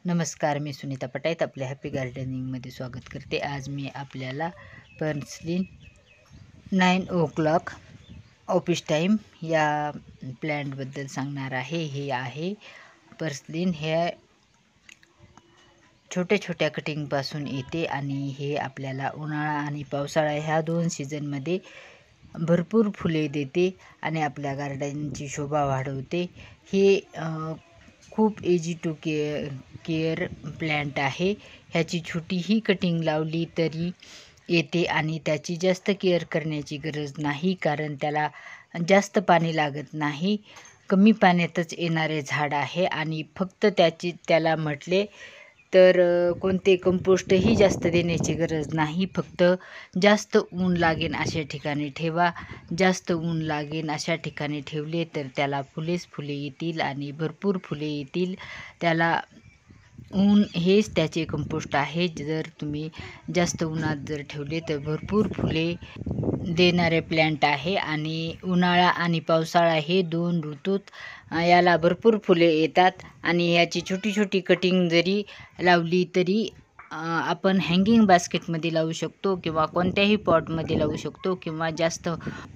नमस्कार, मी सुनीता पटाईत आपल्या हॅपी गार्डनिंगमध्ये स्वागत करते। आज मी आपल्याला पर्सलिन 9 o'clock ऑफिस टाईम या प्लॅन्टबद्दल सांगणार आहे। हे आहे पर्सलिन। हे छोट्या छोट्या कटिंगपासून येते आणि हे आपल्याला उन्हाळा आणि पावसाळा ह्या दोन सीझनमध्ये भरपूर फुले देते आणि आपल्या गार्डनची शोभा वाढवते। हे खूप इजी टू केअर प्लॅन्ट आहे। ह्याची छोटीही कटिंग लावली तरी येते आणि त्याची जास्त केअर करण्याची गरज नाही, कारण त्याला जास्त पाणी लागत नाही। कमी पाण्यातच येणारे झाड आहे आणि फक्त त्याला म्हटले तर कोणते कंपोस्टही जास्त देण्याची गरज नाही। फक्त जास्त ऊन लागेल अशा ठिकाणी ठेवा। जास्त ऊन लागेल अशा ठिकाणी ठेवले तर त्याला फुले येतील आणि भरपूर फुले येतील। त्याला ऊन हेच त्याचे कंपोस्ट आहे। जर तुम्ही जास्त उन्हात जर ठेवले तर भरपूर फुले देणारे प्लॅन्ट आहे आणि उन्हाळा आणि पावसाळा हे दोन ऋतूत याला भरपूर फुले येतात आणि याची छोटी छोटी कटिंग जरी लावली तरी आपण हँगिंग बास्केटमध्ये लावू शकतो किंवा कोणत्याही पॉटमध्ये लावू शकतो किंवा जास्त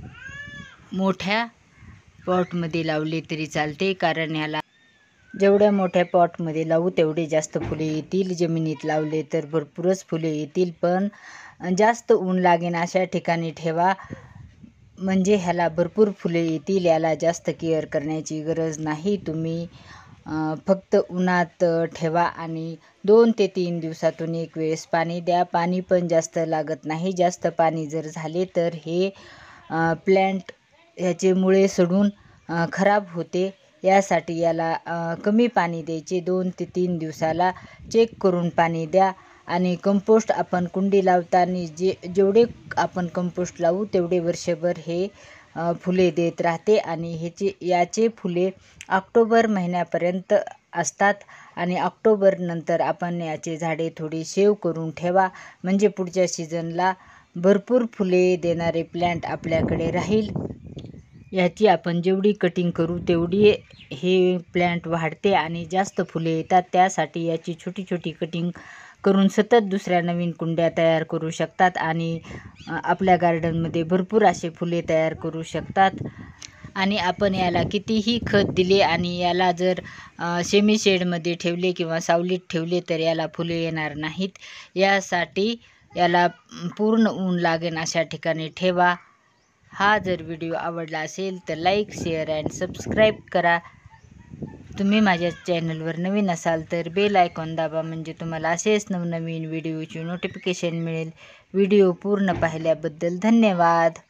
मोठ्या पॉटमध्ये लावले तरी चालते, कारण याला जेवढ्या मोठ्या पॉटमध्ये लावू तेवढे जास्त फुले येतील। जमिनीत लावले तर भरपूरच फुले येतील, पण जास्त ऊन लागेल अशा ठिकाणी ठेवा, म्हणजे ह्याला भरपूर फुले येतील। याला जास्त केअर करण्याची गरज नाही। तुम्ही फक्त उन्हात ठेवा आणि 2 ते 3 दिवसातून एक वेळेस पाणी द्या। पाणी पण जास्त लागत नाही। जास्त पाणी जर झाले तर हे प्लॅन्ट ह्याचे मुळे सडून खराब होते। यासाठी याला कमी पाणी द्यायचे। 2 ते 3 दिवसाला चेक करून पाणी द्या। आणि कंपोस्ट आपण कुंडी लावताना जेवढे आपण कंपोस्ट लावू तेवढे वर्षभर हे फुले देत राहते आणि याचे फुले ऑक्टोबर महिन्यापर्यंत असतात आणि ऑक्टोबर नंतर आपण याचे झाडे थोडी सेव्ह करून ठेवा, म्हणजे पुढच्या सीझनला भरपूर फुले देणारे प्लॅन्ट आपल्याकडे राहील। याची आपण जेवढी कटिंग करू तेवढी हे प्लॅन्ट वाढते आणि जास्त फुले येतात। त्यासाठी याची छोटी छोटी कटिंग करून सतत दुसऱ्या नवीन कुंड्या तयार करू शकतात आणि आपल्या गार्डनमध्ये भरपूर असे फुले तयार करू शकतात। आणि आपण याला कितीही खत दिले आणि याला जर सेमी शेडमध्ये ठेवले किंवा सावलीत ठेवले तर याला फुले येणार नाहीत। यासाठी याला पूर्ण ऊन लागेल अशा ठिकाणी ठेवा। हा जर व्हिडिओ आवडला असेल तर लाईक, शेअर अँड सबस्क्राईब करा। तुम्ही माझ्या चॅनलवर नवीन असाल तर बेल आयकॉन दाबा, म्हणजे तुम्हाला असेच नवनवीन व्हिडिओची नोटिफिकेशन मिळेल। व्हिडिओ पूर्ण पाहिल्याबद्दल धन्यवाद।